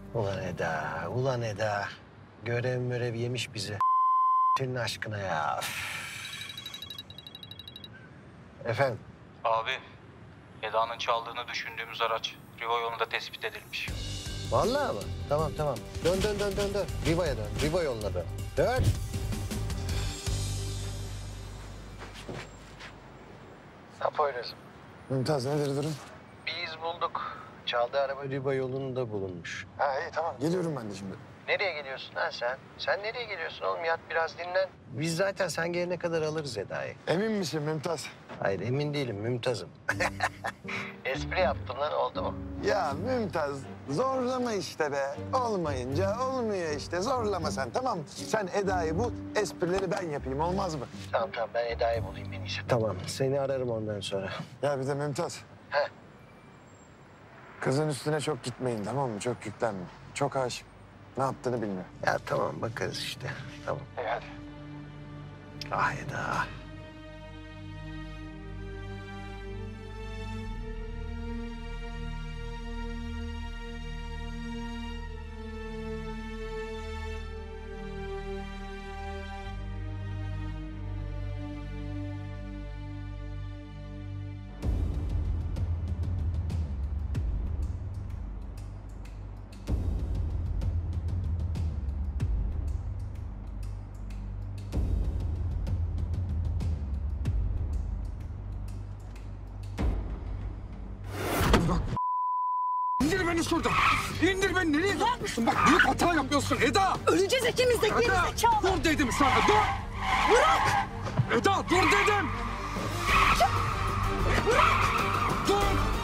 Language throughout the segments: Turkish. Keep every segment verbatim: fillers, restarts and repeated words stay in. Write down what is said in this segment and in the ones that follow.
Ulan Eda, ulan Eda. Görev mörev yemiş bizi. Senin aşkına ya. Efendim? Abi, Eda'nın çaldığını düşündüğümüz araç Riva yolunda tespit edilmiş. Vallahi mı? Tamam tamam. Dön dön dön dön dön. Riva'ya dön. Riva yoluna dön. Dön. Apoyrazım. Mümtaz nedir durum? Bir iz bulduk. Çaldığı araba Riva yolunda bulunmuş. Ha iyi tamam geliyorum ben de şimdi. Nereye geliyorsun lan sen? Sen nereye geliyorsun oğlum? Yat biraz dinlen. Biz zaten sen gelene kadar alırız Eda'yı. Emin misin Mümtaz? Hayır emin değilim Mümtaz'ım. Espri yaptım lan oldu mu? Ya Mümtaz zorlama işte be. Olmayınca olmuyor işte zorlama sen tamam mı? Sen Eda'yı bul esprileri ben yapayım olmaz mı? Tamam tamam ben Eda'yı bulayım en iyisi. Tamam seni ararım ondan sonra. Ya bir de Mümtaz. He. Kızın üstüne çok gitmeyin tamam mı? Çok yüklenme. Çok aşık. Ne yaptığını bilmiyor. Ya tamam bakarız işte. Tamam. İyi hadi. Ah Eda. İndir beni şuradan. İndir beni. Nereye gidiyorsun? Bak büyük hata yapıyorsun Eda. Öleceğiz ikimiz de Eda gerizekalı. dur dedim sana. Dur. Bırak. Eda dur dedim. Bırak. Dur.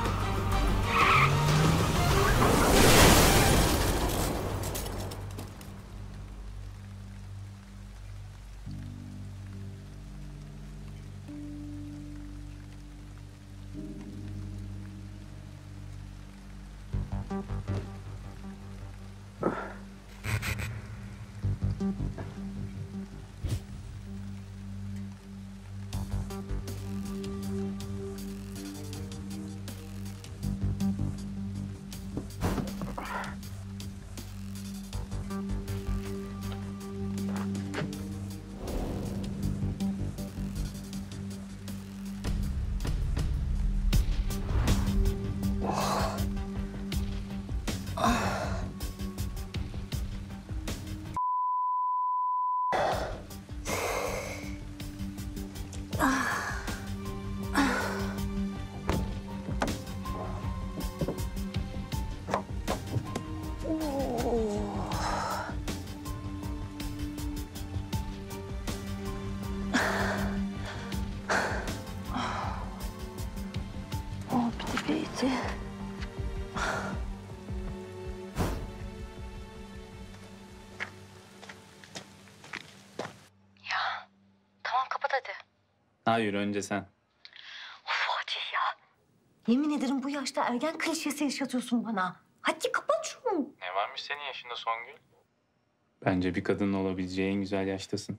Oh bir de beyti. Ya tamam kapat hadi. Hayır, önce sen. Of Fatih ya. Yemin ederim bu yaşta ergen klişesi yaşatıyorsun bana. Hadi kapat şunu. Ne varmış senin yaşında Songül? Bence bir kadının olabileceği en güzel yaştasın.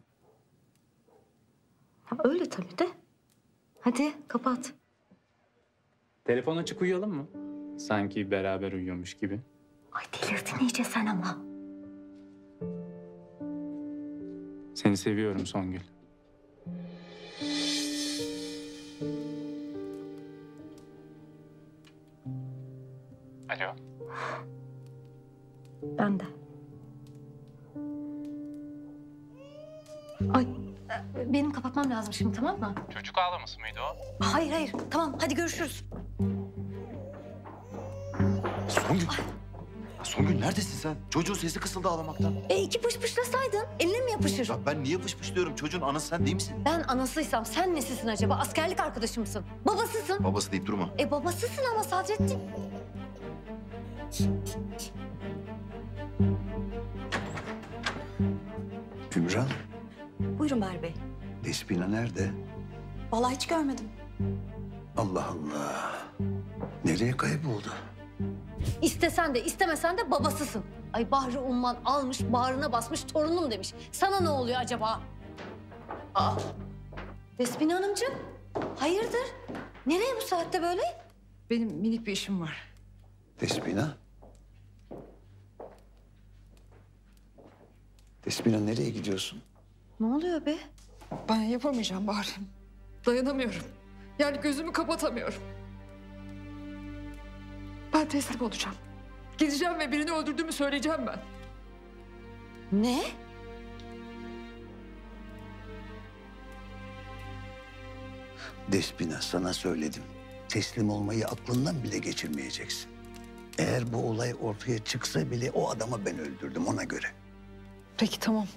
Ya öyle tabii de. Hadi kapat. Telefon açık uyuyalım mı? Sanki beraber uyuyormuş gibi. Ay delirdin iyice sen ama. Seni seviyorum Songül. Alo. Ben de. Ay e, benim kapatmam lazım şimdi tamam mı? Çocuk ağlaması mıydı o? Hayır hayır tamam hadi görüşürüz. Songül. Songül neredesin sen? Çocuğun sesi kısıldı ağlamaktan. E iki pış pışlasaydın eline mi yapışır? Ya ben niye fış fış diyorum? Çocuğun anası sen değil misin? Ben anasıysam sen nesisin acaba? Askerlik arkadaşımsın. Babasısın. Babası deyip durma. E babasısın ama Sadrettin. Ümran, Buyurun Bahri Bey. Despina nerede? Vallahi hiç görmedim. Allah Allah. Nereye kayboldu? İstesen de istemesen de babasısın. Ay Bahri Umman almış bağrına basmış torunum demiş. Sana ne oluyor acaba? Aa. Despina Hanımcığım hayırdır? Nereye bu saatte böyle? Benim minik bir işim var. Despina? Despina nereye gidiyorsun? Ne oluyor be? Ben yapamayacağım bari. Dayanamıyorum. Yani gözümü kapatamıyorum. Ben teslim olacağım. Gideceğim ve birini öldürdüğümü söyleyeceğim ben. Ne? Despina, sana söyledim. Teslim olmayı aklından bile geçirmeyeceksin. Eğer bu olay ortaya çıksa bile o adamı ben öldürdüm, ona göre. Peki tamam.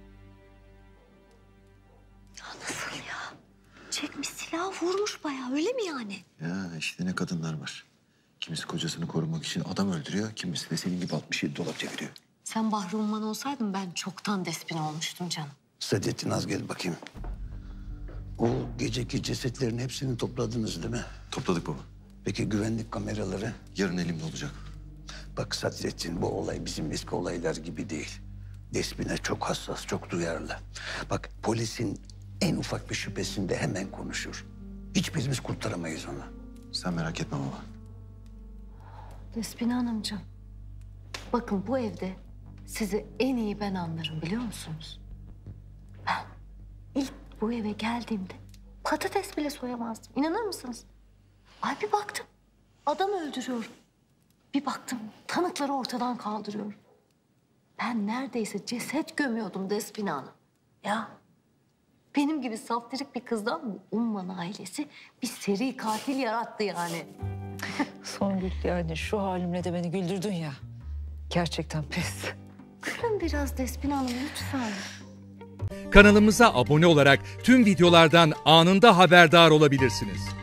Nasıl ya? Çekmiş silahı vurmuş bayağı, öyle mi yani? Ya işte ne kadınlar var. Kimisi kocasını korumak için adam öldürüyor. Kimisi de senin gibi altmış yedi dolap çeviriyor. Sen Bahri Umman olsaydın ben çoktan Despina olmuştum canım. Sadettin, az gel bakayım. O geceki cesetlerin hepsini topladınız değil mi? Topladık baba. Peki güvenlik kameraları? Yarın elimde olacak. Bak Sadrettin, bu olay bizim eski olaylar gibi değil. Despina çok hassas, çok duyarlı. Bak, polisin en ufak bir şüphesinde hemen konuşur. Hiçbirimiz kurtaramayız onu. Sen merak etme baba. Despina Hanımcığım, bakın bu evde sizi en iyi ben anlarım, biliyor musunuz? Ben ilk bu eve geldiğimde patates bile soyamazdım. İnanır mısınız? Ay bir baktım adam öldürüyorum. Bir baktım tanıkları ortadan kaldırıyorum. Ben neredeyse ceset gömüyordum Despina Hanım. Ya benim gibi saftirik bir kızdan bu Umman ailesi bir seri katil yarattı yani. Songül, yani şu halimle de beni güldürdün ya. Gerçekten pes. Gülün biraz Despina Hanım lütfen. Kanalımıza abone olarak tüm videolardan anında haberdar olabilirsiniz.